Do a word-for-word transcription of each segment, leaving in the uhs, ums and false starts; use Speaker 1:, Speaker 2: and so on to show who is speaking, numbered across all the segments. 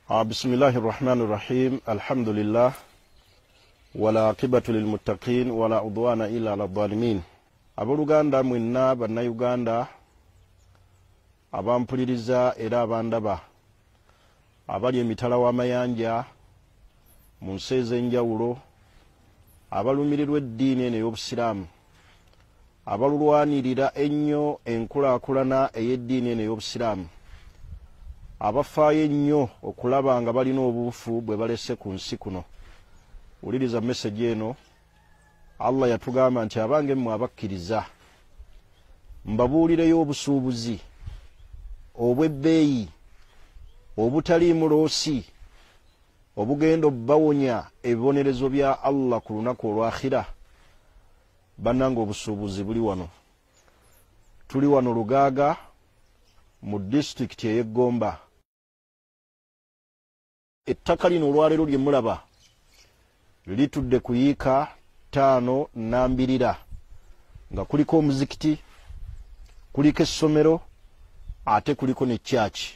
Speaker 1: بسم الله الرحمن الرحيم الحمد لله ولا عقبة للمتقين ولا عدوان إلا على الظالمين Abooluganda mwenna bannayuganda abampuliriza era abandaba abali emitala w'amayanja mu nsi ez'enjawulo abalumirirwa eddiini eno ey'obusiraamu abalulwanirira ennyo enkulaakulana ey'eddiini eno ey'obusiraamu abafaayo ennyo okulaba nga balina obuufu bwe balese ku nsi kuno. Wuliriza message eno. Allah yatugamba nti abange mmwe abakkiriza mbabuulireyo obusuubuzi obw'ebbeeyi obutaliimu loosi obugenda obbawonya ebibonerezo bya Allah ku lunaku olw'akhira. Bannange obusuubuzi buli wano. Tuli wano Lugaaga mu disitulikiti ey'Egomba. Ettaka lino olwaleero lye mulaba litudde ku yiika ttaano nambirira nga kuliko omuzikiti, kuliko essomero, ate kuliko ne church.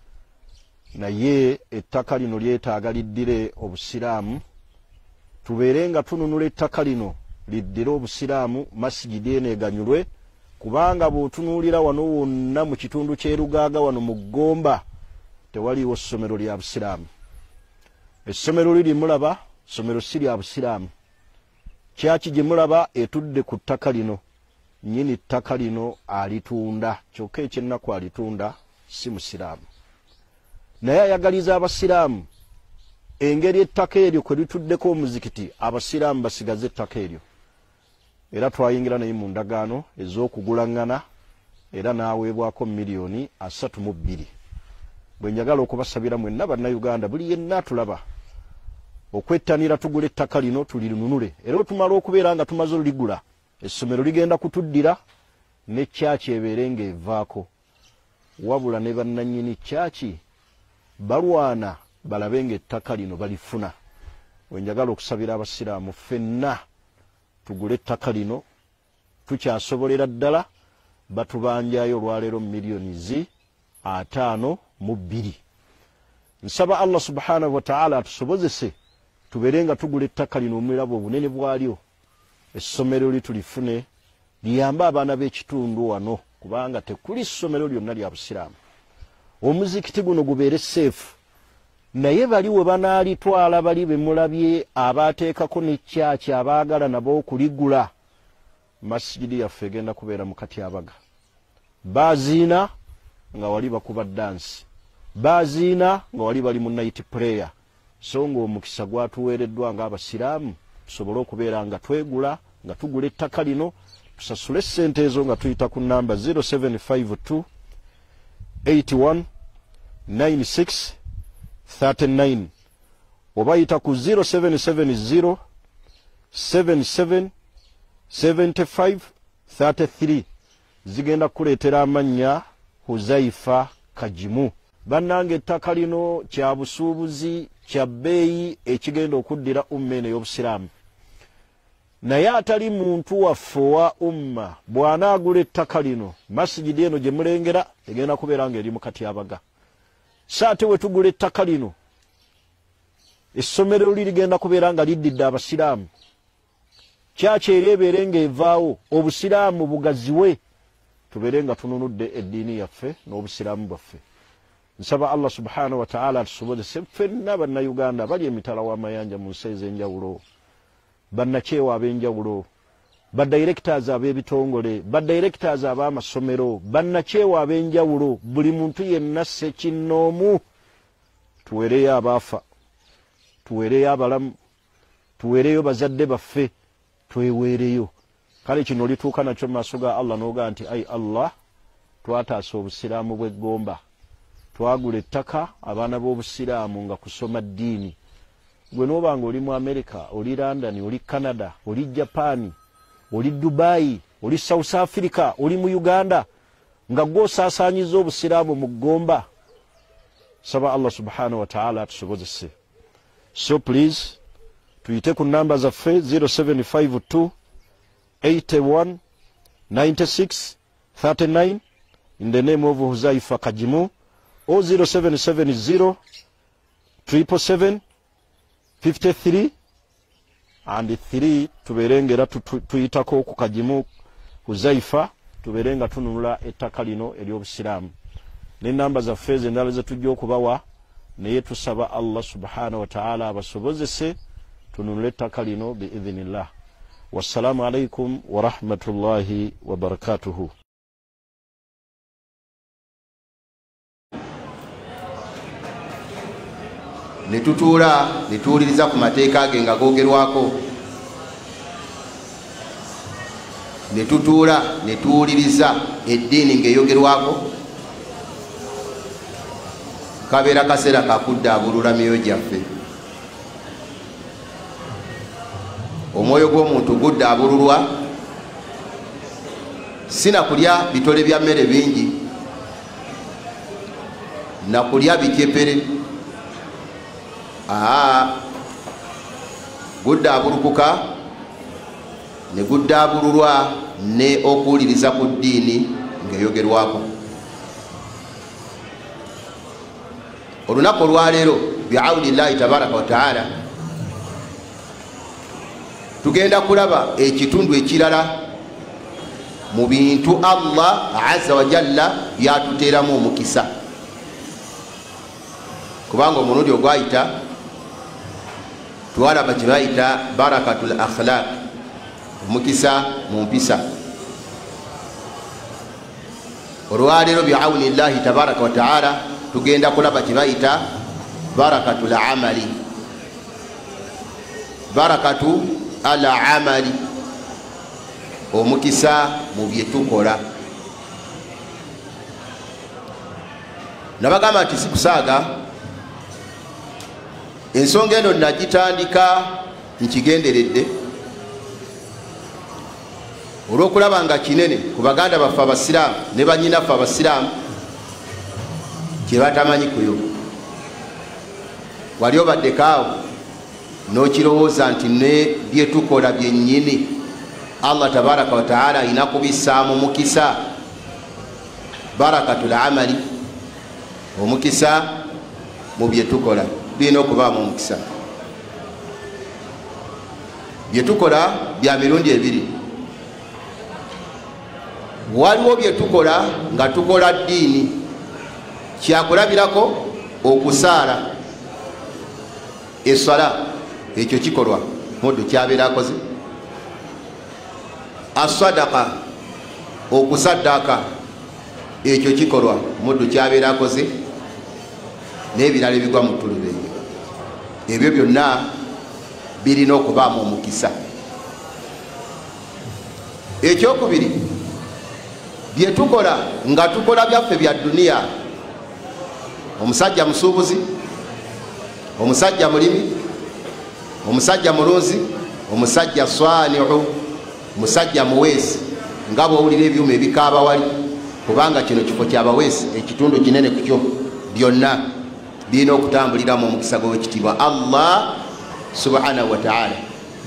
Speaker 1: Naye ettaka lino lyetaaga liddire obusiraamu, tubeere nga tununula ettaka lino liddire obusiraamu, masigidi eno eganyulwe, kubanga bw'otunuulira wano wonna mu kitundu ky'e Lugaaga wano mu Gomba tewaliiwo ssomero lya busiraamu. Essomero liri mulaba, ssomero si lya busiraamu. Kyaki gye mulaba etudde ku ttaka lino, nnyini ttaka lino alitunda, kyokka ekyennaku alitunda si musiraamu. Naye ayagaliza abasiraamu engeri ettaka eryo kwe lituddeko omuzikiti, abasiraamu basigaze ettaka eryo. Era twayingira naye mu ndagaano ez'okugulaŋŋana era n'aweebwako miliyoni asatu mu bbiri. Bwe njagala okubasabira mwenna bannayuganda buli yenna tulaba okwettanira tugula ettaka lino tulinunule, era otumala okubeera nga tumaze oligula, essomero ligenda kutuddira ne kyaki ebeere ng'evaako. Wabula ne bannannyini kyaki balwana balabe ng'ettaka lino balifuna. Bwe njagala okusabira abasiraamu ffenna tugule ettaka lino, tukyasobolera ddala batubanjayo olwaleero miliyoni zi ataano mu bbiri. Nsaba Allah subhanahu wa ta'ala atusobozese tubeere nga tugula ettaka lino omulabo obunene bwalyo, essomero litulifune liyambe abaana b'ekitundu wano, kubanga tekuli ssomero lyonna lya busiraamu. Omuzikiti guno gubeere seefu, naye bali we banaalitwala bali be mulabye abaateekako ne kyaki abaagala nabo okuligula, masigidi yaffe egenda kubeera mu katyabaga. Baaziina nga wali bakuba dansi, baaziina nga wali bali mu night prayer. So ng'omukisa gwatuweereddwa ng'abasiraamu tusobole okubeera nga twegula, nga tugula ettaka lino, tusasule ssente ezo nga tuyita ku namba zero seven five two eight one nine six three nine oba yita ku zero seven seven zero seven seven seven five three three. Zigenda kuleetera amannya Huzaifa Kajimu. Bannange ettaka lino kya busuubuzi kya bbeeyi ekigenda okuddira umma eno ey'obusiraamu. Naye atali muntu waffe wa umma bw'anaagula ettaka lino, masigidi eno gye mulengera egenda kubeera ng'eri mu katyabaga. So ate we tugula ettaka lino, essomero lirigenda kubeera nga liddidde abasiraamu, kyaki eri ebeere ng'evaawo, obusiraamu bugaziwe, tubeere nga tununudde eddiini yaffe n'obusiraamu bwaffe. Nsaba Allah subhanahu wa ta'ala atusobozese ffenna bannayuganda bali emitala w'amayanja mu nsi ez'enjawulo, bannakyewa ab'enjawulo, badirectors ab'ebitongole, badirectors ab'amasomero, bannakyewa ab'enjawulo, buli muntu yenna ssekinnoomu, tuweereyo abaafa, tuweereyo abalamu, tuweereyo bazadde baffe, tweweereyo. Kale kino lituuka nakyo mu maaso ga Allah n'ogaa nti ai Allah, twataasa obusiraamu bw'Egomba, twagula ettaka abaana b'obusiraamu nga kusoma ddiini. Gwe n'oba nga oli mu America, oli London, oli Canada, oli Japan, oli Dubai, oli South Africa, oli mu Uganda, nga gw'osaasaanyiza obusiraamu mu Gomba, saba Allah subhanahu wa ta'ala atusobozese. So please tuyite ku namba zaffe zero seven five two eight one nine six three nine in the name of Huzaifa Kajimu, or zero seven seven zero triple seven fifty three and three tuberengera tuyitako ku kajimu Huzaifa tuberenga tunula ettaka lino ery'obusiraamu ne namba za feze endala ze tujja okubawa naye tusaba Allah subhanahu wa ta'ala abasobozese tunula ettaka lino biidhnillah. Wassalamu alaikum wa rahmatullahi wa barakatuhu.
Speaker 2: Netutuula netuwuliriza ku mateeka ge nga googerwako, netutuula netuwuliriza eddiini ng'eyogerwako, kabeera kaseera kakuddaabulula myoyo gyaffe. Omwoyo gw'omuntu guddaabululwa si na kulya bitole bya mmere bingi, na kulya bikyepere. Aa guddaabulukuka ne guddaabululwa ne okuwuliriza ku ddiini ng'eyogerwako. Olunaku olwaleero bi'awnillahi tabaraka wa ta'ala tugenda kulaba ekitundu ekirala mu bintu Allah azza wa jalla byatuteeramu omukisa, kubanga omulundi ogwayita twalaba kye bayita barakatul akhlaq, omukisa mu mpisa. Olwaleero bi'awnillahi tabaraka wa ta'ala tugenda kulaba kye bayita barakatul amali, barakatu al amali, omukisa mu bye tukola. Nabagamba nti sikusaaga, ensonga eno nagitandika nkigenderedde olw'okulaba nga kinene ku baganda baffe abasiraamu ne bannyinaffe abasiraamu kye batamanyi kuyo. Wali obaddekaawo n'okirowooza nti ne bye tukola byennyini Allah tabaraka wa ta'ala alina kubissaamu mukisa, barakatul amali, omukisa mu bye tukola birina okubaamu omukisa. Bye tukola bya mirundi ebiri. Waliwo bye tukola nga tukola ddiini, kyakulabirako okusaala, eswala, ekyo kikolwa muddu kyabeera akoze. Asadaka, okusaddaaka, ekyo kikolwa muddu kyabeera akoze, n'ebirala ebigwa mu ttulube. Ebyo byonna birina okubaamu omukisa. Ekyokubiri, bye tukola nga tukola byaffe bya dduniya, omusajja musuubuzi, omusajja mulimi, omusajja mulunzi, omusajja swanihu, omusajja muweesi, nga bw'owulira ebyuma ebikaaba wali, kubanga kino kifo ky'abaweesi, ekitundu kinene ku kyo, byonna birina okutambulira mu mukisa gw'ekitiibwa Allah subhanahu wa ta'ala.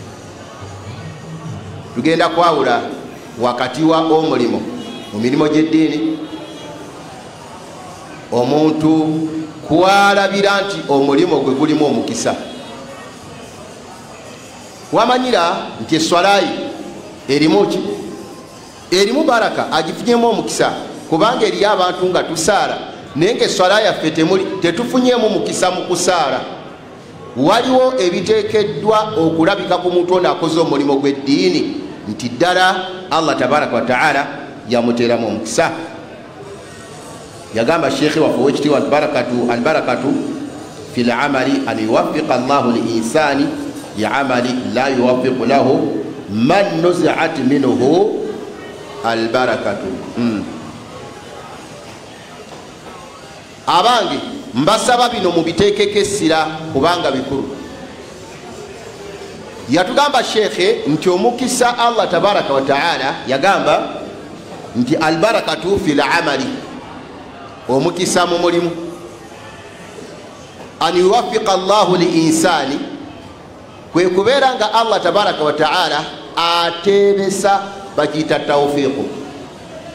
Speaker 2: Tugenda kwawula wakati wa omulimo mu mirimu gy'eddiini, omuntu kwalabira nti omulimo gwe gulimu omukisa. Wamanyira nti eswalayi erimu ki? Erimu baraka, agifunyemu omukisa, kubanga eriyo abantu nga tusaala naye ng'eswala yaffe tetufunyemu mukisa mu kusaala. Waliwo ebiteekeddwa okulabika ku muntu ono akoze omulimo gw'eddiini nti ddala Allah tabaraka wa ta'ala yamuteeramu omukisa. Yagamba sheekhe waffe ow'ekitiibwa albarakatu albarakatu fil amali an yuwaffiqa Allahu li insani li amali la yuwaffiqu lahu man nuzi'at minhu albarakatu. mm. Abange mbasaba bino mubiteekeko essira kubanga bikulu. Yatugamba sheekhe nti omukisa Allah tabaraka wa ta'ala yagamba nti albarakatu fil amali, omukisa mu mulimu, an yuwaffiqa Allahu li insani, kwe kubeera nga Allah tabaraka wa ta'ala ateebesa, bakiyita tawfiiqu.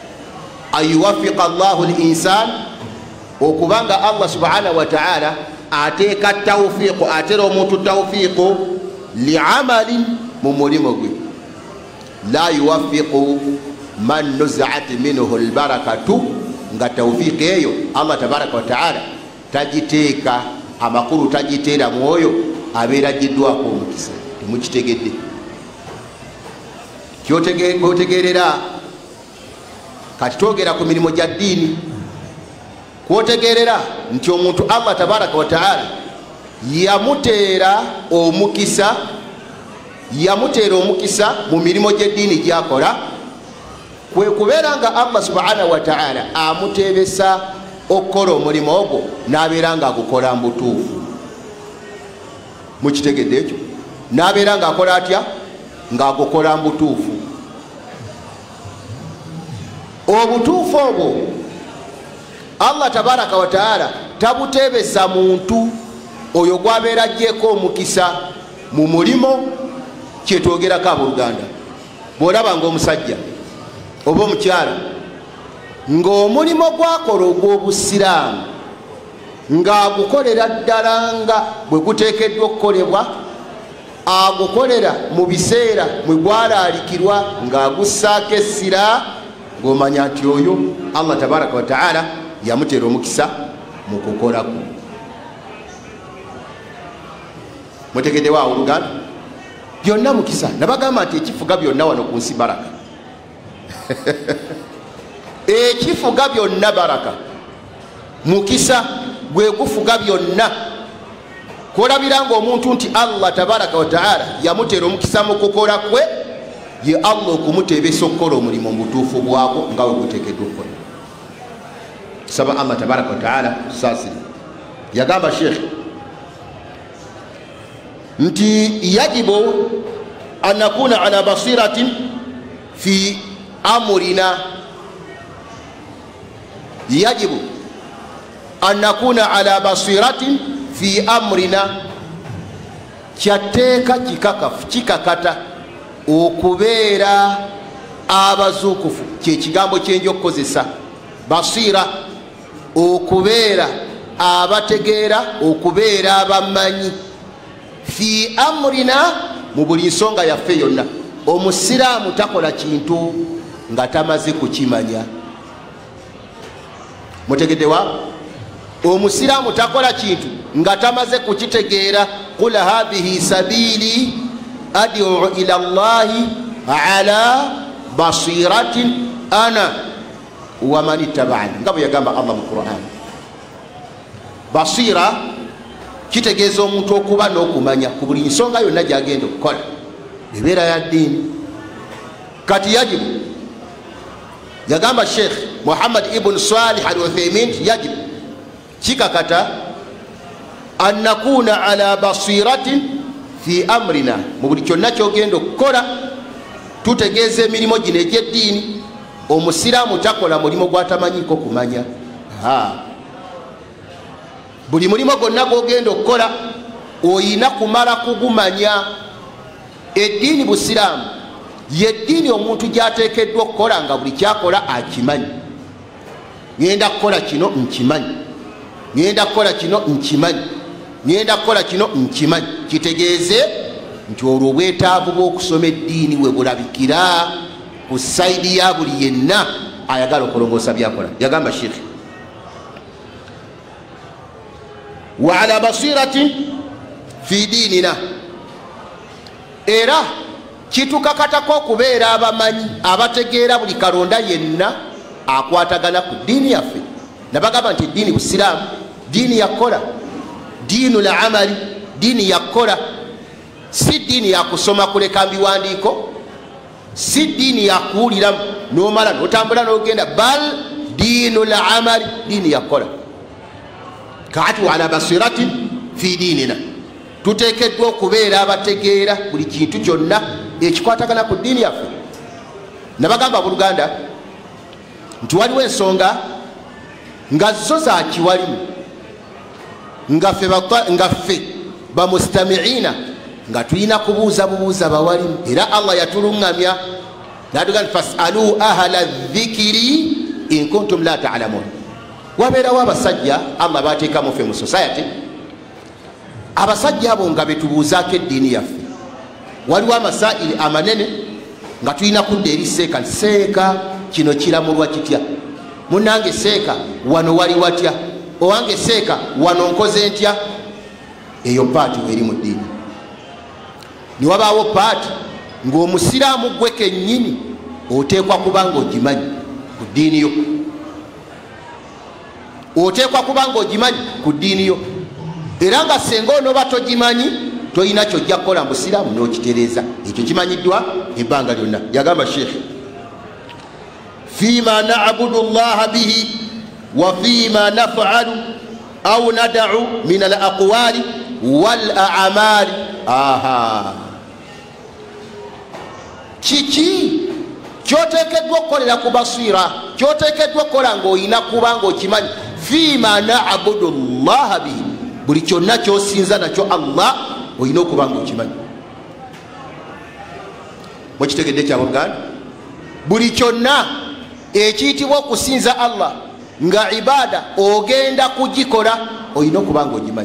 Speaker 2: An yuwaffiqa Allahu li insani, okubanga Allah subhanahu wa ta'ala ateeka tawfiiqu atera omuntu tawfiiqu liamalin mu mulimo gwe la yuwaffiqu man nuziat minhu albarakatu nga tawfiiqi eyo Allah tabaraka wa taala tagiteeka amakulu tagiteera mwoyo abeera agiddwako omukisa. Temukitegedde kyotegerera kati twogera ku mirimu gya ddiini kwotegerera nti omuntu Allah tabaraka wa taala yamuteera omukisa yamuteera omukisa mu mirimu gy'eddiini gyakola kwe kubeera nga Allah subhanahu wa taala amuteebesa okukola omulimu ogwo n'abeera nga agukola mu butuufu. Mukitegedde ekyo? N'abeera nga akola atya? Nga agukola mu butuufu. Obutuufu obwo Allah tabaraka wa taala tabuteebesa muntu oyo gwabeera ajjeeko omukisa mu mulimo kyetwogerako abooluganda. Bw'olaba ng'omusajja oba omukyala ng'omulimo gwakola ogw'obusiraamu ng'agukolera ddala nga bwe guteekeddwa okukolebwa, agukolera mu biseera mwe gwalaalikirwa ng'agussaako essira, ng'omanya nti oyo Allah tabaraka wa taala yamuteera omukisa mu kukolako. Mutegeddewawo oluganda byonna mukisa. Nabagamba nti ekifuga byonna wano ku nsi baraka. Ekifuga byonna baraka, mukisa gwe gufuga byonna. Kolabira ng'omuntu nti Allah tabaraka wa taala yamuteera omukisa mu kukola kwe, ye Allah okumuteebesa okukola omulimu mu butuufu bwako nga we guteekeddwa okukola. Saba Allah tabaraka wa taala saasiri. Yagamba Sheikh nti yajibu an nakuna ala basiratin fi amrina, yajibu an nakuna ala basiratin fi amrina, kyateeka kikakafu kikakata okubeera abazuukufu. Kyekigambo kyenja okukozesa basira, okubeera abategeera, okubeera abamanyi. Fi amrina, mu buli nsonga yaffe yonna. Omusiraamu takola kintu nga tamaze kukimanya. Mutegeddewa? Omusiraamu takola kintu nga tamaze kukitegeera. Qul hadhihi sabili ad'u ila Allahi ala basiratin ana wa man ittaba'ani, nga bwe yagamba Allah mu Qur'an. Basira kitegeeza omuntu okuba n'okumanya ku buli nsonga yonna gy'agenda okukola, ebeera ya ddiini. Kati yajibu, yagamba Sheikh Muhammad ibn Salih al-Uthaymin, yajibu kikakata an nakuna ala basiratin fi amrina, mu buli kyonna kyogenda okukola tutegeeza emirimu gino egy'eddiini. Omusiraamu takola mulimu gw'atamanyiko kumanya. Buli mulimu gwonna gw'ogenda okukola oyina kumala kugumanya. Eddiini busiraamu yeddiini omuntu gy'ateekeddwa okukola nga buli kyakola akimanyi. Ngenda kukola kino nkimanyi, ngenda kukola kino nkimanyi, ngenda kukola kino nkimanyi. Kitegeeze nti olwo obwetaavu bw'okusoma eddiini we bulabikira ku sayidi ya buli yenna ayagala okulongoosa byakola. Yagamba Sheikh wa ala basiratin fi diinina, era kitukakatako okubeera abamanyi abategeera buli kalonda yenna akwatagana ku ddiini yaffe. Nabagamba nti ddiini busiraamu ddiini yakola, diinu la amali, ddiini yakola. Si ddiini yakusoma kuleka mbiwandiiko, si ddiini yakuwuliramu n'omala n'otambula n'ogenda, bal diinu la amali, ddiini yakola. Kaati wa ala basiratin fi diinina, tuteekeddwa okubeera abategeera buli kintu kyonna ekikwatagana ku ddiini yaffe. Nabagamba buluganda nti waliwo ensonga nga zo za kiwalimu, nga ffe bamustamiina nga tulina kubuuza bubuuza bawalimu. Era Allah yatuluŋŋamya n'atuga nti fasalu ahla dhikiri in kuntum la ta'lamun. Wabeerawo abasajja Allah bateekamu ffe mu society abasajja abo nga betubuuzaako eddiini yaffe waliwo amasaili amanene nga tulina kudda eri seeka nti seeka kino kiramulwa kitya, munange seeka wano wali watya, owange seeka wano nkoze ntya. Eyo paati weeri mu ddiini. niwabaawo paati ng'omusiraamu gwe kennyini oteekwa kuba nga ogimanyi ku ddiini yo, oteekwa kuba nga ogimanyi ku ddiini yo, era nga senga onooba togimanyi toyina kyojja kukola mu siraamu n'okitereeza. ekyo kimanyiddwa ebbanga lyonna. yagamba sheekhe fima nabudu llaha bihi wa fima nafalu au nadau min al aqwali wal a'mali. aha kiki kyoteekeddwa okukolera ku basiira, kyoteekeddwa okukola ng'olina kuba ng'okimanyi. fima nabudu llaha bihi, buli kyonna kyosinza nakyo Allah olina okuba ng'okimanyi. mukitegedde kyabuganda, buli kyonna ekiyitibwa okusinza Allah nga ibada ogenda kugikola olina okuba ng'ogimanyi.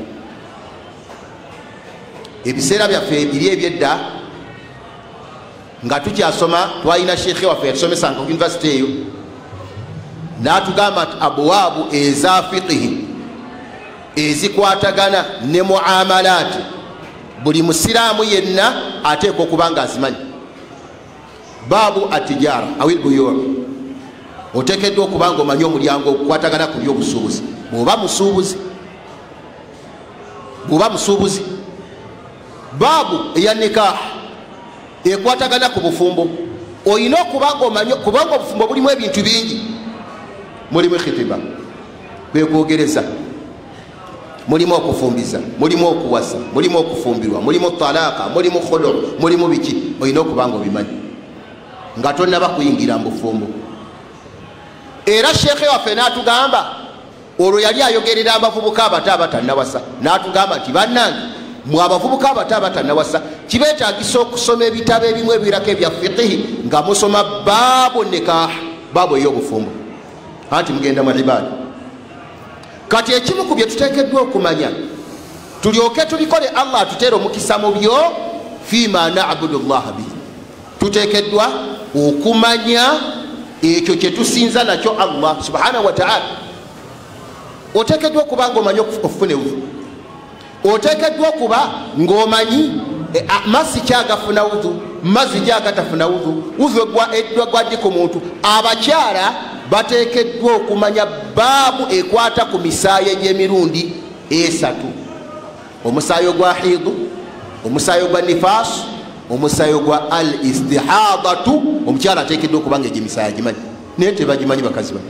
Speaker 2: ebiseera byaffe biri ebyedda nga tukyasoma twalina sheekhe waffe yatusomesanga ku yunivasite eyo n'atugamba nti abwaabu eza fiqihi ezikwatagana ne muamalaati buli musiraamu yenna ateekwa okuba nga azimanyi. baabu atijara awil buyur, oteekeddwa okuba nga omanyi omulyango okukwatagana ku byobusuubuzi. bw'oba musuubuzi bw'oba musuubuzi baabu eya nikah ekwatagana ku bufumbo olina okuba nga omanyi, kubanga obufumbo bulimu ebintu bingi. mulimu khitiba kwekwogereza, mulimu okufumbiza, mulimu okuwasa, mulimu okufumbirwa, mulimu talaaka, mulimu khulu, mulimu biki. olina okuba nga obimanyi nga tonnaba kuyingira mu bufumbo. era sheekhe waffe n'atugamba, olwo yali ayogerera abavubuka abato abatannawasa, n'atugamba nti bannange mwe abavubuka abato abatannawasa kibeetagisa okusoma ebitabo ebimu ebirako ebya fiqihi nga musoma baabu nikah, baabu ey'obufumbo, anti mugenda mu ibaada. kati ekimu ku bye tuteekeddwa okumanya tulyoke tubikole Allah atuteera omukisa mu byo, fima nabudu llaha bihi, tuteekeddwa okumanya ekyo kye tusinza nakyo Allah subhanahu wa ta'ala. oteekeddwa okuba ng'omanyi okufuna udhu, oteekeddwa okuba ng'omanyi mazzi kyagafuna udhu, mazzi gyagatafuna udhu, udhu eddwa gwaddi ku muntu. abakyala bateekeddwa okumanya baabu ekwata ku misaayi egy'emirundi esatu: omusaayi ogwa hiidu, omusaayi ogwa nifaasu, omusaayi ogwa al istihadatu. omukyala ateekeddwa okuba nga egyemisaayi agimanyi, naye tebagimanyi bakazi bano.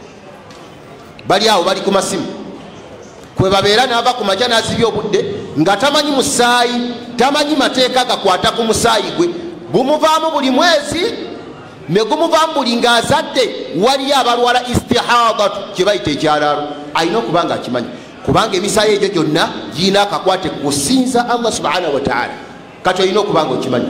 Speaker 2: bali awo bali ku masimu kwe babeera n'ava ku makya n'azibya obudde nga tamanyi musaayi, tamanyi mateeka gakwata ku musaayi gwe. gumuvaamu buli mwezi ne gumuvaamu buli ng'azadde. waliyo abalwala istihadatu kye bayita ekyalaalo, alina okuba nga akimanyi, kubanga emisaayi egyo gyonna girina akakwate kusinza Allah subhanahu wa ta'ala. kati olina okuba nga okimanyi.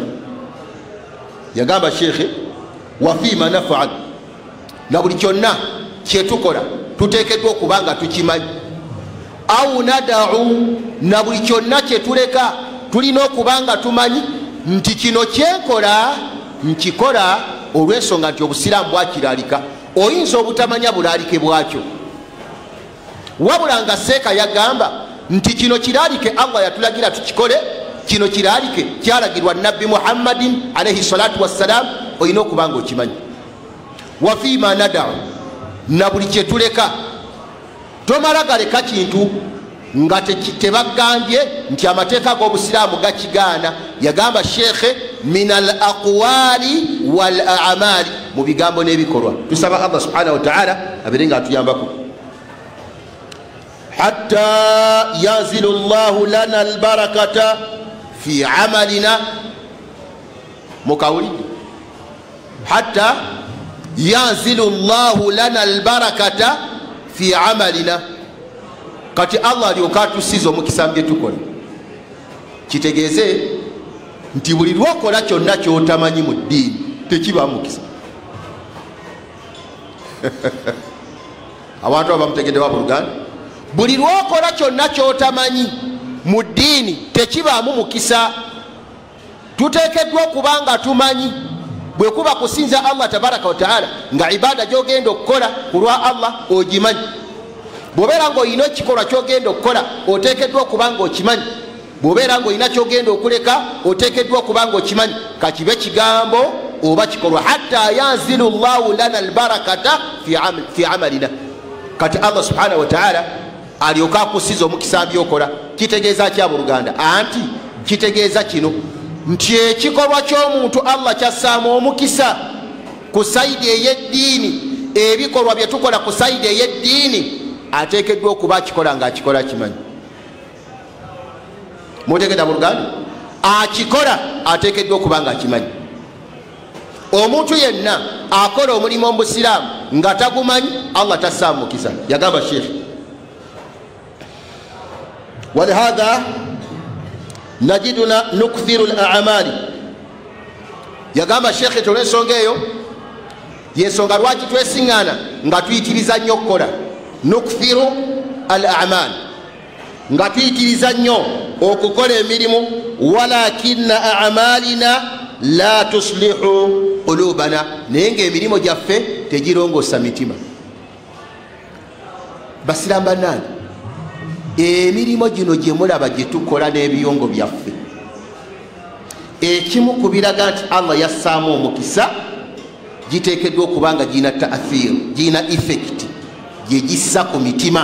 Speaker 2: yagamba sheekhe wa fiima nafaal, na buli kyonna kyetukola tuteekeddwa okuba nga tukimanyi. au nadau, na buli kyonna kyetuleka tulina okuba nga tumanyi nti kino kyenkola nkikola olw'ensonga nti obusiraamu bwakiraalika. oyinza obutamanya bulaalike bwakyo, wabula nga seeka yagamba nti kino kiraalike Allah yatulagira tukikole, kino kiraalike kyalagirwa nabbi Muhammadin alayhi salatu wassalam, olina okuba nga okimanyi. wa fiima nadau, na buli kyetuleka tomala galeka kintu nga tebagambye nti amateeka g'obusiraamu gakigaana. yagamba sheekhe min al aqwali wal a'mali, mu bigambo n'ebikolwa. tusaba Allah subhanahu wa ta'ala abeere nga atuyambako. hatta yanzilu llahu lana albarakata fi amalina, mukawulidde, hatta yanzilu llahu lana albarakata fi amalina. kati Allah alyoka atusiza omukisa mu bye tukola. kitegeeze nti buli lwokola kyonna kyotamanyi mu ddiini tekiba mukisa. abantu abo bamutegedde wa buluganda, buli lwokola kyonna kyotamanyi mu ddiini tekibaamu mukisa. Tuteekeddwa okuba nga tumanyi bwe kuba kusinza Allah tabaraka wa taala nga ibaada gy'ogenda okukola ku lwa Allah ogimanyi. Bw'obeera ng'olina ekikolwa ky'ogenda okukola oteekeddwa okuba nga okimanyi. Bw'obeera ng'olina ky'ogenda okuleka oteekeddwa okuba nga okimanyi, kakibe kigambo oba kikolwa. Hatta yanzilu llahu lana albarakata fi amalina. Kati Allah subhanahu wa taala alyoka akusiza omukisa byokola. Kitegeeza kya buluganda anti kitegeeza kino nti ekikolwa ky'omuntu Allah kyassaamu omukisa ku saidi ey'eddiini. Ebikolwa bye tukola ku saidi ey'eddiini ateekeddwa okuba akikola nga akikola kimanyi. Mutegedde buluganda akikola ateekeddwa okuba nga akimanyi. Omuntu yenna akola omulimu omubusiraamu nga tagumanyi Allah tassaamu mukisa. Yagamba Sheikh walihadha najiduna nukthiru al-a'mali. Yagamba Sheikh tolwensonga eyo yensonga lwaki twesiŋŋaana nga tuyitiriza nnyo okukola. Nukthiru al-a'mali nga tuyitiriza nnyo okukola emirimu. Walakinna a'malina la tuslihu qulubana, naye ng'emirimu gyaffe tegirongoosa mitima. Basiraamu bannange, emirimu gino gye mulaba gye tukola n'ebiyongo byaffe, ekimu ku biraga nti Allah yassaamu omukisa giteekeddwa okuba nga giyina ta'athiru, giyina effect gye gissa ku mitima,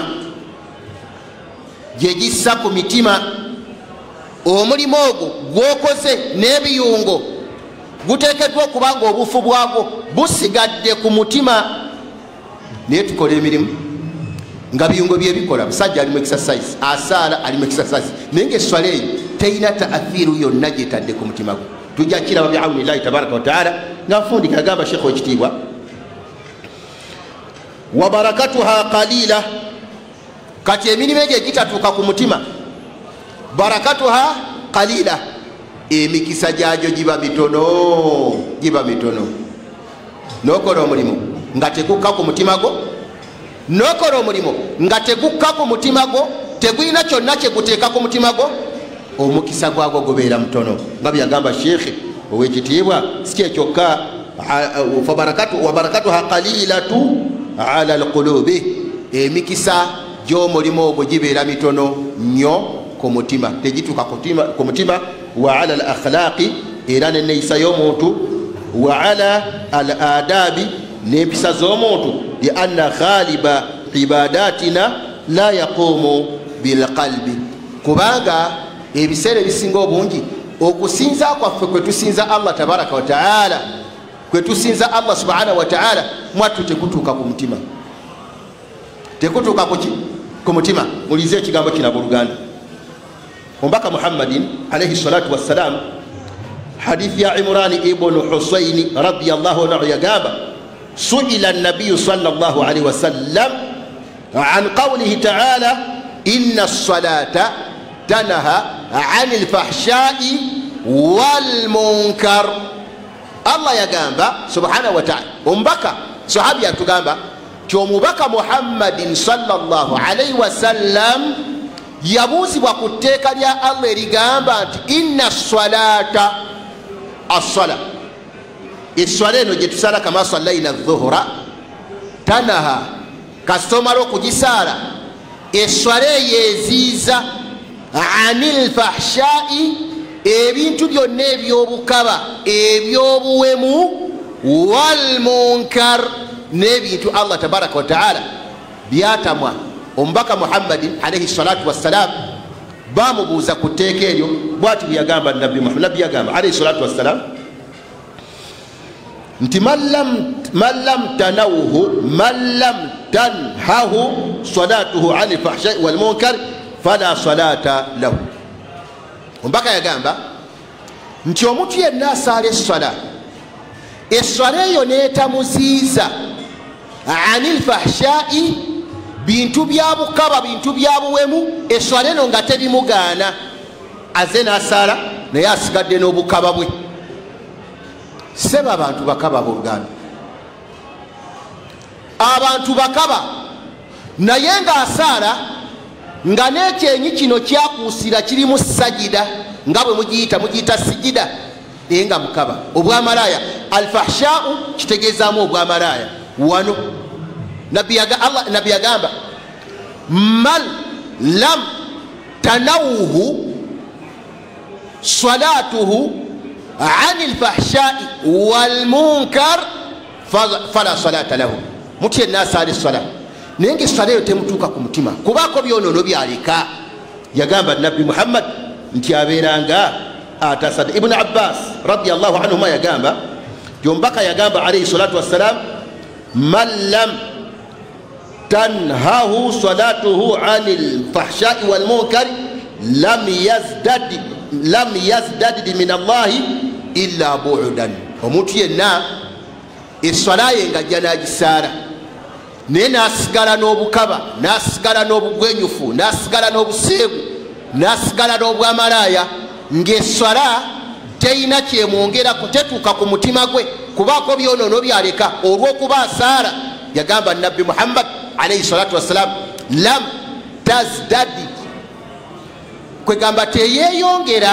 Speaker 2: gye gissa ku mitima. Omulimu ogwo gwokoze n'ebiyungo guteekeddwa okuba nga obufu bwagwo busigadde ku mutima. Naye tukola emirimu nga biyungo byebikola. Musajja ali mu exercise, asaala ali mu exercise, naye ngaesswala eyo teyina ta'athiru yonna gyetadde ku mutima gwe. Tujja kiraba bi'awnillahi tabaraka wa taala nga nfundika agamba Sheikh wekitiibwa wa barakatuha qalila. Kati emirimu egyo egitatuuka ku mutima barakatuha qalila, emikisa gyagyo giba mitono, giba mitono. Nokola omulimu nga tegukka ku mutima gwo, nokola omulimu nga tegukka ku mutima gwo, tegulina kyonna kyeguteeka ku mutima gwo, omukisa gwagwo gubeera mutono. Nga byagamba Sheikh owekitiibwa si kyokka wa barakatuha qalilatu ala alqulubi, emikisa gy'omulimu ogwo gibeera mitono nnyo ku mutima, tegituuka ku mutima. Wa ala al akhlaqi, era n'enneeyisa y'omuntu. Wa ala al adabi, n'empisa z'omuntu. Li anna ghaliba ibadatina la yaqumu bil qalbi, kubanga ebiseera ebisinga obungi okusinza kwaffe kwe tusinza Allah tabaraka wa taala, kwe tusinza Allah subhanahu wa taala, mwattu tekutuuka ku mutima, tekutuuka ku mutima. Mulize ekigambo kina buluganda. Omubaka Muhammadin alayhi salatu wassalam, hadithi ya Imran ibn Husayn radiyallahu anhu yagamba su'ila an-nabiy sallallahu alayhi wasallam an qawlihi ta'ala inna as-salata tanha 'anil fahsha'i wal munkar. Allah yagamba subhanahu wa ta'ala, omubaka sahabi yatugamba ti omubaka Muhammadin sallallahu alayhi wasallam yabuuzibwa ku tteeka lya Allah erigamba nti inna salata, as-sala, esswala eno gye tusala kama sallaina dhuhura, tanaha, kastomala okugisaala esswala eyo eziiza anil fahshai, ebintu byonna ebyobukaba ebyobuwemu, wal munkar, n'ebintu Allah tabaraka wa taala byatamwa. Omubaka Muhammadin alayhi salatu wassalam bamubuuza ku tteeka eryo bwati byagamba nabbi Muhammad. Nabbi yagamba alayhi salatu wassalam nti man lam tanawhu man lam tanhahu salatuhu ani fahshai wal munkar fala salata lahu. Omubaka yagamba nti omuntu yenna asaala esswala, esswala eyo neetamuziiza anil fahshai, bintu bya bukaba, bintu bya buwemu, esswala eno nga tebimugaana, aze n'asaala naye asigadde n'obukaba bwe. Seba abantu bakaba buluganda, abantu bakaba naye ng'asaala nga n'ekyenyi kino kyakuusira kirimu sajida nga bwe mugiyita mugiyita sijida naye nga mukaba. Obwamalaya alfahshau kitegeezaamu obwamalaya wano. Nabbi yagamba man lam tanawuhu salatuhu ani lfahshai walmunkar fala salata lahu. Mutu yenna asaala eswala naye nga eswala eyo temutuuka ku mutima kubaako byonoono byaleka. Yagamba nabbi Muhammad nti abeeranga atasada. Ibuni Abbas radiyallahu anhuma yagamba yombaka yagamba alayhi salatu wassalam man lam tanhahu salatuhu ani lfahshai walmunkari lam yazdad lam yazdad min allahi illa bu'dan. Omuntu yenna eswala ye nga ajja n'agisaala naye n'asigala n'obukaba n'asigala n'obugwenyufu n'asigala n'obuseegu n'asigala n'obwamalaaya ng'eswala teyina kyemwongerako tetuuka ku mutima gwe kubaako byonoono byaleka olw'okuba asaala. Yagamba nabbi Muhammad alayhi salatu wassalam lam tazdadi kwegamba teyeeyongera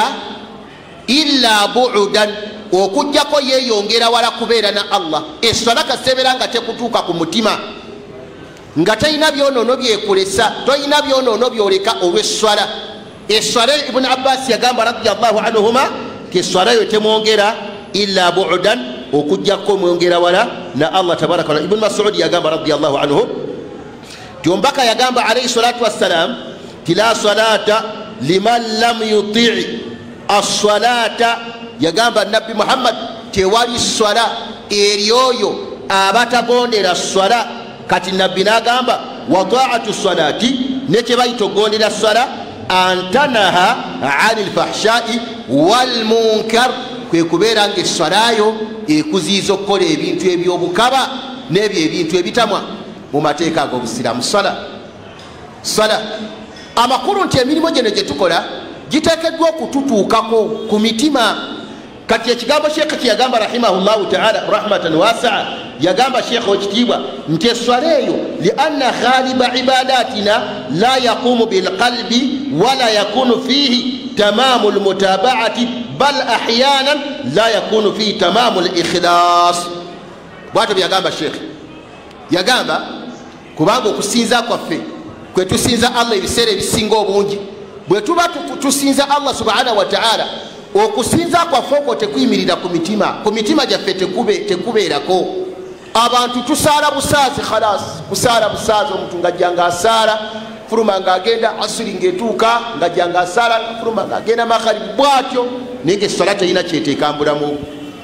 Speaker 2: illa bu'udan okujjako yeeyongera wala kubeera na Allah. Eswala kasebeera nga tekutuuka ku mutima nga teyina byonoono byekulesa toyina byonoono byoleka olw'eswala. Eswala Ibuni Abbas yagamba radiyallahu anhuma ti eswala yo temwongera illa bu'udan okujjako mwongera wala na Allah tabaraka wa taala. Ibn Mas'ud yagamba radiyallahu anhu tiombaka yagamba alayhi salatu wassalam ti la salata liman lam yuti' as-salata. Yagamba nabbi Muhammad tewali swala eri oyo abatagondera swala. Kati nabbi n'agamba wa ta'atu salati nekye bayita okugondera swala antanaha ani lfahshai walmunkar kwe kubeera nga eswalayo ekuziiza okukola ebintu ebyobukaba n'ebyo ebintu ebitamwa mu mateeka ag'obusiraamu. Swala swala amakulu nti emirimu gino gye tukola giteekeddwa okututuukako ku mitima. Kati ekigambo sheekha kye yagamba rahimahullahu taala rahmatan wasaa yagamba sheekha wekitiibwa nti eswala eyo lianna ghaliba ibadatina la yaqumu bilqalbi wala yakunu fihi tamamu lmutabaati bal ahyanan la yakunu fihi tamamu likhlas. bwatyo byagamba sheekha yagamba kubanga okusinza kwaffe kwe tusinza Allah ebiseera ebisinga obungi bwe tuba tusinza Allah subhanahu wa taala okusinza kwaffe okwo tekuyimirira ku mitima ku mitima gyaffe tekubeerako. Abantu tusaala busaazi khalas kusaala busaazi omuntu ngajjanga asaala fuluma ng'agenda asiri ng'etuuka ngajjanga asaala fuluma ng'agenda magharibi bwatyo naye ng'essola terina kyeteekambulamu.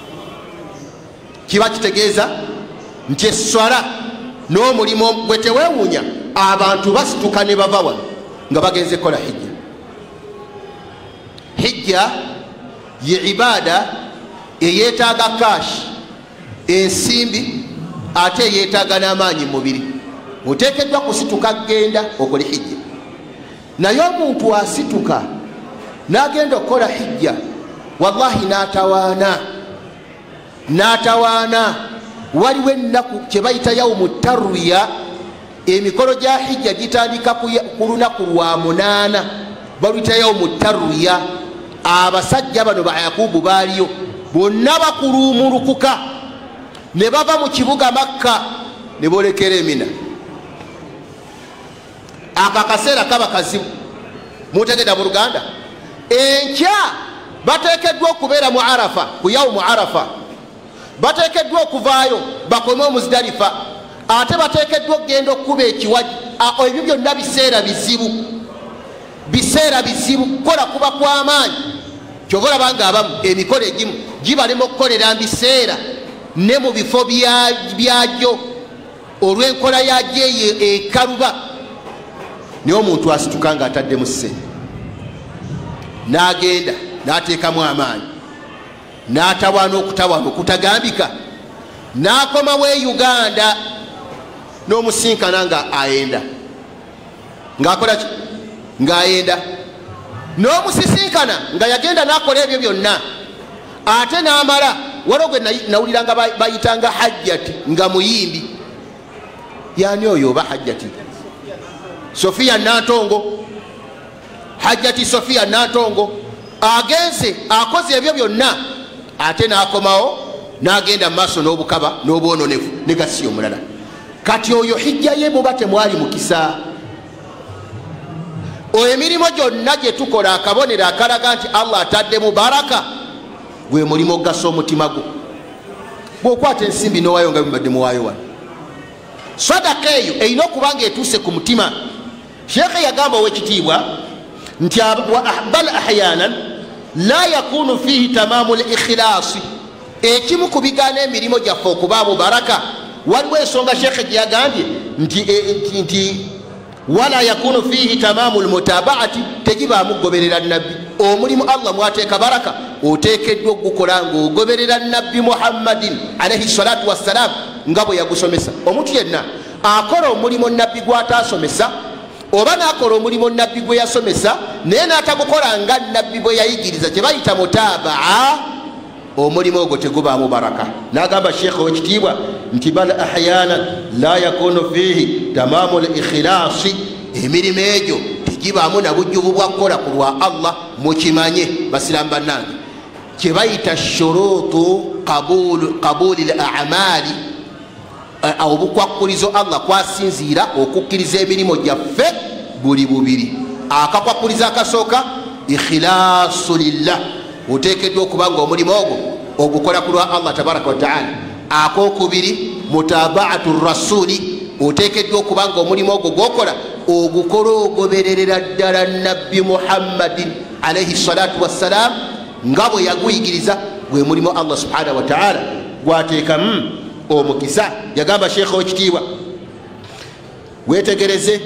Speaker 2: Kiba kitegeeza nti esswala n'omulimu bwe teweewuunya abantu basituka ne bava wano nga bagenze kola hijja. Hijja ye ibaada eyeetaaga kashi ensimbi ate eyeetaaga n'amaanyi mu mubiri. Oteekeddwa kusituka genda okole hijja. Naye omuntu asituka n'agenda okukola hijja wallahi n'atawaana n'atawaana waliwo ennaku kye bayita yawumu tarwiya. Emikolo gya hijja gitandika ku lunaku lwa munaana baluyita yawumu tarwiya. Abasajja bano ba Yakubu baaliyo bonna bakuluumulukuka ne bava mu kibuga Makka ne boolekera Emina. Ako akaseera kaba kazibu mutegedda mu Luganda. Enkya bateekeddwa okubeera mu Arafa ku yawumu Arafa, bateekeddwa okuvaayo bakome Muzdalifa, ate bateekeddwa okugenda okukuba ekiwaji. Ebyo byonna biseera bizibu biseera bizibu kukola kuba kw'amaanyi. Kyova olabanga abamu emikolo egimu gibalema okukolera mu biseera ne mu bifo byagyo olw'enkola yagyo eyo ekaluba. Naye omuntu asituka ng'ataddemu ssente n'agenda n'ateekamu amaanyi n'atawaana okutawaana okutagambika n'akomawo e Uganda n'omusinkana nga ayenda ng'akola ki ng'ayenda n'omusisinkana nga yagenda n'akola ebyo byonna ate n'amala. Waliwo gwe nawulira nga bayitanga Hajjati nga muyimbi. Yani oyo oba Hajjati Sofiya Nantongo hajjati Sofia Nantongo agenze akoze ebyo byonna ate n'akomawo n'agenda mu maaso n'obukaba n'obwononefu ne gasiya omulala. Kati oyo hijja ye muba temwali mukisa. Oyo emirimu gyonna gye tukola akabonero akalaga nti Allah ataddemu baraka gwe mulimo ogasa omutima gwo. Bw'okwata ensimbi n'owaayo nga bibadde muwaayo wano, sadaka eyo erina okuba nga etuuse ku mutima. Sheekhe yagamba ow'ekitiibwa nti bal ahyanan la yakunu fihi tamamu l-ikhlasi, ekimu ku bigaana emirimu gyaffe okubaamu baraka waliwo ensonga Sheekhe gye yagambye nti nti wala yakunu fihi tamamu l-mutabaati, tegibaamu goberera nabbi. Omulimu Allah mwateeka baraka oteekeddwa okugukola ng'ogoberera nabbi Muhammadin alayhi salatu wassalaam nga bwe yagusomesa. Omuntu yenna akola omulimu nabbi gw'ataasomesa oba n'akola omulimu nabbi gwe yasomesa naye n'atagukola nga nabbi bwe yayigiriza, kye bayita mutabaa, omulimu ogwo tegubaamu baraka. N'agamba Sheekhe ow'ekitiibwa nti bal ahyanan la yakunu fihi tamamu l-ikhlasi, emirimu egyo tegibaamu na bujjuvu bwa kukola ku lwa Allah. Mukimanye basiraamu bannange, kye bayita shuruutu qabuuli l-a'maali, obukwakkulizo Allah kwasinziira okukkiriza emirimu gyaffe buli bubiri. Akakwakuliza akasooka ikhilaasu lillah, oteekeddwa okuba nga omulimu ogwo ogukola ku lwa Allah tabaraka wa taala. Akokubiri mutabaatu rasuli, oteekeddwa okuba nga omulimu ogwo gwokola ogukola ogobererera ddala nabbi Muhammadin alayhi salatu wassalaam nga bwe yaguyigiriza. Gwe mulimu Allah subhanahu wa taala gwateekamu omukisa. Yagamba Sheekhe ow'ekitiibwa wetegereze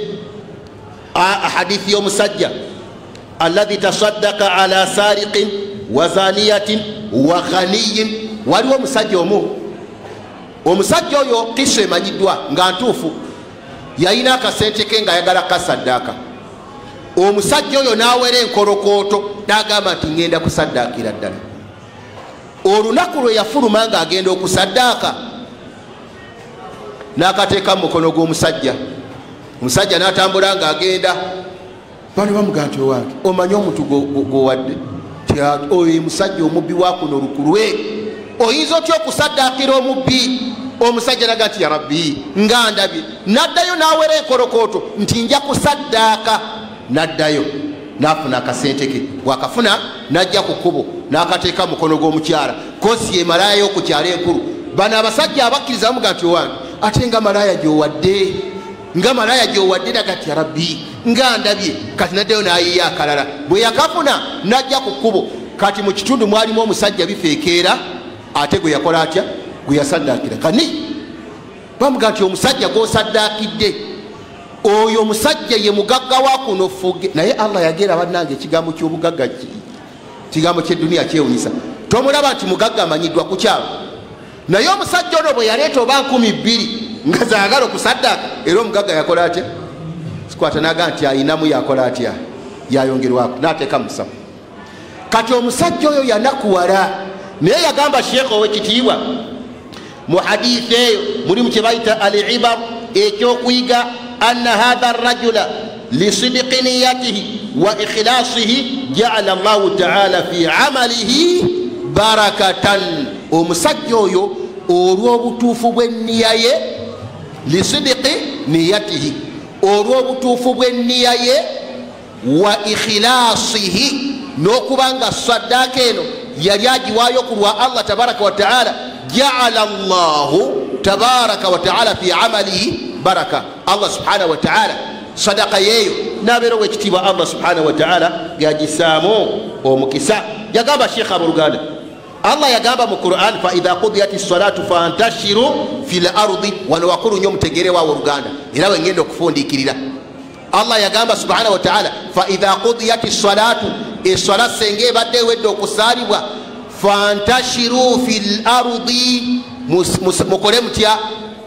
Speaker 2: hadithi y'omusajja alladhi tasaddaka ala sariqin wa zaniyatin wa ghaniyin. Waliwo omusajja omu, omusajja oyo kisa emanyiddwa nga ntuufu, yalina akasente ke ng'ayagala kasaddaaka. Omusajja oyo n'awera enkolokooto n'agamba nti ŋŋenda kusaddaakira ddala. Olunaku lwe yafuluma ng'agenda okusaddaaka n'akateeka mu mukono gw'omusajja. Omusajja n'atambula ng'agenda, bano bamugamba nti owange omanyi omuntu gwowadde? Oyo musajja omubbi wa kuno lukulwe, oyinza otya okusaddaakira omubbi? Omusajja naga nti ya rabbi nga ndabye. N'addayo n'awera enkolokooto nti nja kusaddaaka. N'addayo n'afuna akasente ke, bw'akafuna n'ajja ku kkubo n'akateeka mukono gw'omukyala. Kosi ye malaaya y'okukyala enkulu. Bano abasajja abakkiriza bamugamba nti owange ate nga malaaya gy'owadde, nga malaaya gy'owadde. naga nti ya rabbi nga ndabye. Kati n'addayo n'ayiya akalala. Bwe yakafuna n'ajja ku kkubo. Kati mu kitundu mwalimu omusajja bifeekeera ate gwe yakola atya, gwe yasaddaakira. Kani bamugamba nti omusajja gw'osaddaakidde oyo omusajja ye mugagga wa kuno Fugge. Naye Allah yagera bannange ekigambo ky'obugagga kigambo ky'edduniya kyewunyisa. Tomulaba nti mugagga amanyiddwa ku kyalo, naye omusajja ono bwe yaleeta oba nkumi bbiri nga zaagala okusaddaaka, era omugagga yakola atya? Sikwata naga nti ayinamu yakola atya? Yayongerwako n'ateeka mu musamu. Kati omusajja oyo yanakuwala, naye yagamba Sheekhe ow'ekitiibwa mu hadithi eyo mulimu kye bayita al-ibar, ekyokuyiga anna hadha arrajula lisidqi niyatihi wa ikhlasihi ja'ala Allahu ta'ala fi amalihi barakatan. Omusajja oyo olw'obutuufu bw'enniya ye, lisidqi niyatihi, olw'obutuufu bw'enniya ye, wa ikhlasihi, n'okubanga saddaaka eno yali agiwaayo ku lwa Allah tabaraka wa ta'ala, ja'ala Allahu tabaraka wa ta'ala fi amalihi baraka. Allah subhanahu wa ta'ala sadaka yeyo n'abeera ow'ekitiibwa Allah subhanahu wa ta'ala gagisaamu omukisa. Yagamba Sheekhe abooluganda, Allah yagamba mu Qur'an fa idha qudiyati salatu fantashiru fil ardi. Wano wakulu nnyo mutegere waawo oluganda era wengenda okufundiikirira. Allah yagamba subhanahu wa ta'ala fa idha qudiyati salatu, eswala senga ebadde ewedde okusaalibwa, fantashiru fil ardi, mukole mutya?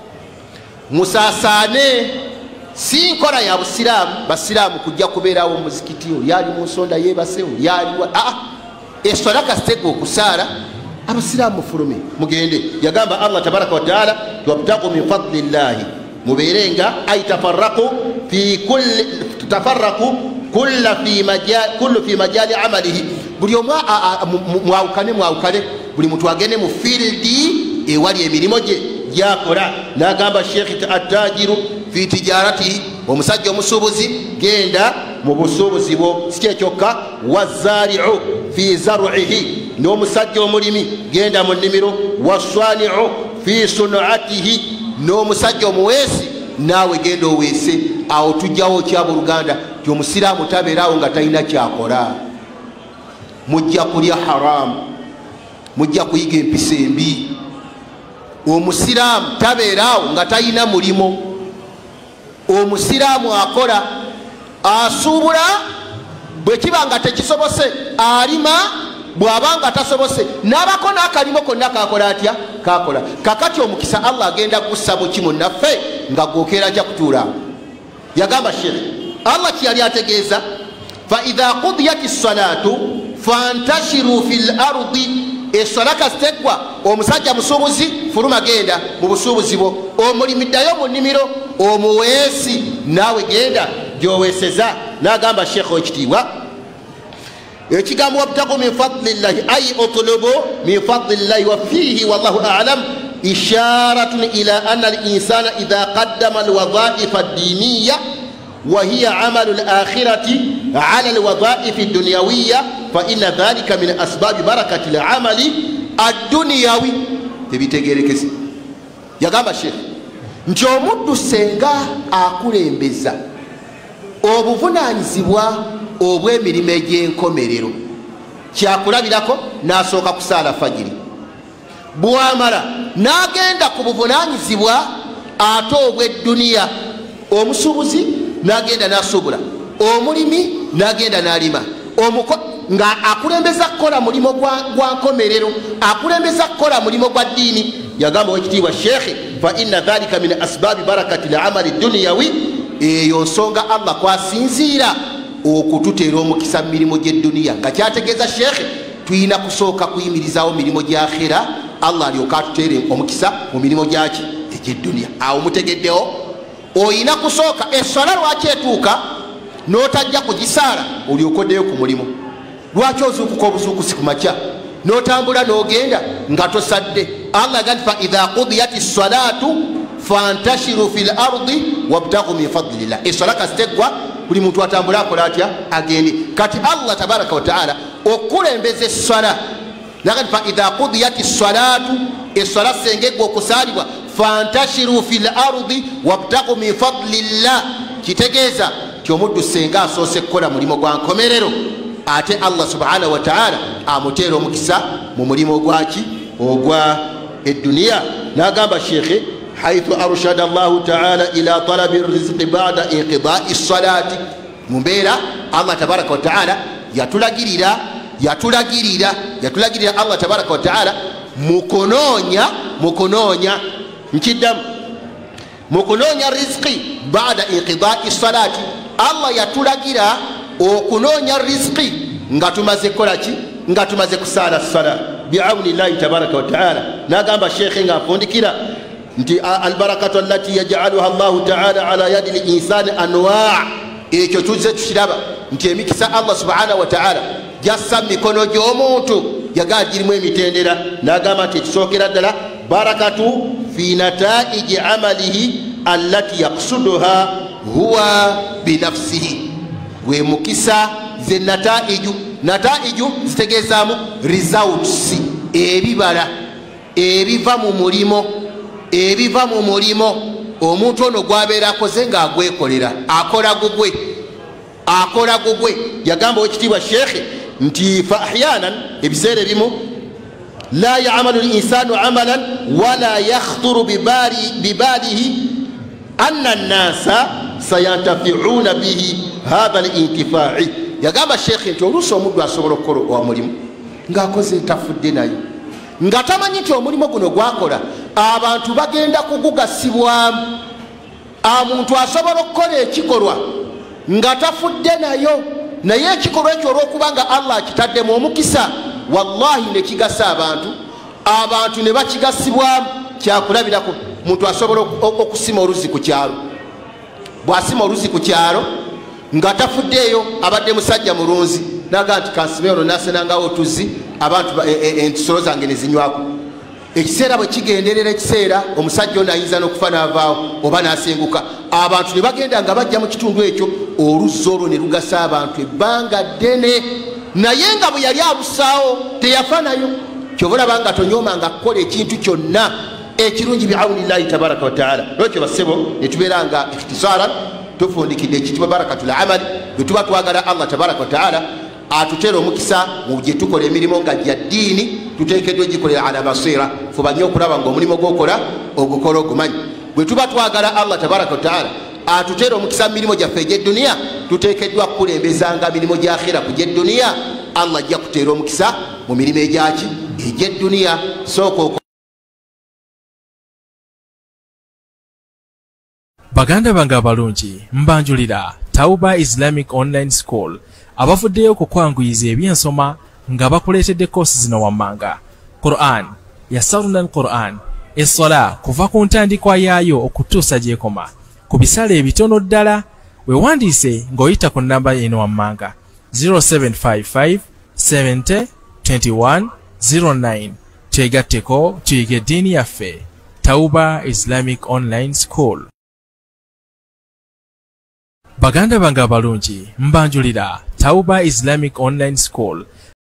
Speaker 2: Musaasaane. Si nkola ya busiraamu basiraamu kujja kubeerawo muzikiti oli ali mu nsonda yeebase oli yaliwa. Aa, eswala kasitega okusaala, abasiraamu mufulume mugende. Yagamba Allah tabaraka wa taala wabtagu min fadlillahi, mubeerenga ay tafarraqu fi kulli tafarraqu kulla fi majali kullu fi majali amalihi buli omu mwawukane mwawukane buli muntu agende mu fieldi ewali emirimu gye gyakola. N'agamba Sheikh Attajiru fi tijaratihi, omusajja omusuubuzi genda mu busuubuzi bwo, si kyekyoka. Wazari'u fi zar'ihi, n'omusajja omulimi genda mu nnimiro. Waswani'u fi sun'atihi, n'omusajja omuweesi naawe genda oweese. Awo tujjawo kyabuluganda ti omusiraamu tabeeraawo nga talina kyakola. Mujja kulya haramu, mujja kuyiga empisa embi. Omusiraamu tabeeraawo nga talina mulimo. Omusiraamu akola, asuubula, bwe kiba nga tekisobose alima, bw'abanga tasobose n'abako n'akalimo konna kakola atya kakola. Kakati omukisa Allah agenda kussa mu kimu naffe nga gwokeera ajja kutuula. Yagamba Sheikh Allah kyeyali ategeeza, fa idha qudiyati salatu fantashiru fil ardi, esolaka zitegwa omusajja musuubuzi fuluma genda mu busuubuzi bwo, omulimiddayo mu nnimiro, omuweesi naawe genda gyoweeseza. N'agamba Sheikh ekitiibwa ekigambo wabtagu min fadlillahi ay utlubu min fadlillahi wa fihi wallahu a'lam isharatun ila anna al-insana idha qaddama al-wadha'ifa ad-diniyya wa hiya 'amalu al-akhirati 'ala al-wadha'ifi ad-dunyawiyya fa inna dhalika min asbabi barakati al-'amali ad-dunyawi. Tebitegerekese. Yagamba Sheikh nti omuddu senga akulembeza obuvunaanyizibwa obw'emirimu egy'enkomerero, kyakulabirako n'asooka kusaala fajiri, bwamala n'agenda ku buvunaanyizibwa ate obw'edduniya. Omusuubuzi n'agenda n'asuubula, omulimi n'agenda n'alima, nga akulembeza kukola mulimo gwa nkomerero, akulembeza kukola mulimo gwa ddiini. Yagamba wekitiibwa Sheikh fa inna dhalika min asbaabi barakati al-amali ad-dunyawi, eyo nsonga Allah kwasinziira okututeera omukisa mu mirimu gy'edduniya. Nga kyategeeza Sheikh tulina kusooka kuyimirizaawo mirimu gya akhira, Allah alyoka atuteere omukisa mu mirimu gyaki egy'edduniya. Awo mutegeddewo, oyina kusooka essola lwaki etuuka n'otajja kugisaala olyoka oddeyo ku mulimu. Lwaki ozuukuka obuzuukusi ku makya n'otambula n'ogenda nga tosadde? Allah agamba fa idha qudiyati salatu fantashiru fil ardi wabtaghu min fadlillah. Essola kasiteggwa buli muntu atambula akola atya agende. Kati Allah tabaraka wa taala okulembeza essala nagati fa idha qudiyati salatu, essala sengegwa okusaalibwa, fantashiru fil ardi wabtaghu min fadlillah, kitegeeza ti omuddu senga asoose kukola mulimo gwa nkomerero, ate Allah subhanahu wa taala amuteera omukisa mu mulimo gwaki ogwa edduniya. N'agamba Sheikh حيث أرشد الله تعالى إلى طلب الرزق بعد انقضاء الصلاة. مبيرا الله تبارك وتعالى يتلاقيرا يتلاقيرا يتلاقيرا الله تبارك وتعالى مكونونيا مكونونيا نكدم مكونونيا الرزق بعد انقضاء الصلاة. الله يتلاقيرا وكونونيا الرزق ngatumaze kolaki ngatumaze kusala sala bi'auni llahi tabaraka wa ta'ala. N'agamba Sheikh ng'afundikira nti albarakatu allati yaj'aluha Allahu ta'ala ala yadi al-insani anwa', ekyo tuzze tukiraba nti emikisa Allah subhanahu wa ta'ala jassa mikono gy'omuntu yagajirimu emitendera. N'agamba nti ekisookera ddala barakatu fi nata'iji amalihi allati yaqsuduha huwa binafsihi, gwe mukisa ze nata'iju. Nata'iju zitegeezaamu results, ebibala ebiva mu mulimo ebiva mu mulimo omuntu ono gwabeera akoze ng'agwekolera, akola gugwe akola gugwe. Yagamba wekitiibwa Sheikh nti fa ahyanan, ebiseera ebimu la ya'malu al-insanu amalan wala yakhturu bibalihi anna an-nasa sayantafi'una bihi hadha al-intifa'i. Yagamba Sheikh nti oluusi omuddu asobola okukola wa mulimu ng'akoze ntafudde nayo, nga tamanyi nti omulimo guno gwakola abantu bagenda kugugasibwamu. Omuntu asobola okukola ekikolwa nga tafudde nayo, naye ekikolwa ekyo olw'okubanga Allah akitaddemu omukisa, wallahi ne kigasa abantu, abantu ne bakigasibwamu. Kyakulabirako, muntu asobola okusima oluzi ku kyalo. Bw'asima oluzi ku kyalo, nga tafuddeeyo abadde musajja mulunzi naga nti kansimeero nasenangawo tuzi abantu ensolo zange nezinywako. Ekiseera bwe kigenderera ekiseera omusajja ono ayinza n'okufa n'avaawo oba n'asenguka, abantu ne bagenda nga bajja mu kitundu ekyo, oluzzi olwo ne lugasa abantu ebbanga ddene, naye nga bwe yali abusaawo teyafa nayo. Kyova olaba nga tonyoomanga kukola ekintu kyonna ekirungi biawunillahi tabaraka wataala. Lwekyo bassebo ne tubeera nga ikhtisaaran tufundikidde ekitibwa barakatul amali, bwe tuba twagala Allah tabaraka wataala atutera omukisa mu gye tukola emirimu nga gya ddiini, tuteekeddwa gikolera ala basira, fuba nnyo okulaba ng'omulimu gwokola ogukola ogumanyi. Bwe tuba twagala Allah tabaraka wataala atutera omukisa mu mirimu gyaffe egy'edduniya, tuteekeddwa kukulembezanga mirimu gya akhira ku gy'edduniya. Allah ajja kuteera omukisa mu mirimu egyaki egy'edduniya. Sooka
Speaker 3: baganda bange abalungi, mbanjulira Tauba Islamic Online School abavuddeyo okukwanguyiza ebyensoma nga bakuleetedde koosi zino wammanga: Quran, Yasaruna al-Quran, Essola kuva ku ntandikwa yaayo okutuusa gy'ekoma ku bisale ebitono ddala. Weewandiise ng'oyita ku nnamba eno wammanga zero seven five five seven zero two one zero nine. Twegatteko tuyige eddiini yaffe. Tauba Islamic Online School. Baganda bange abalungi, mbanjulira Tauba Islamic Online School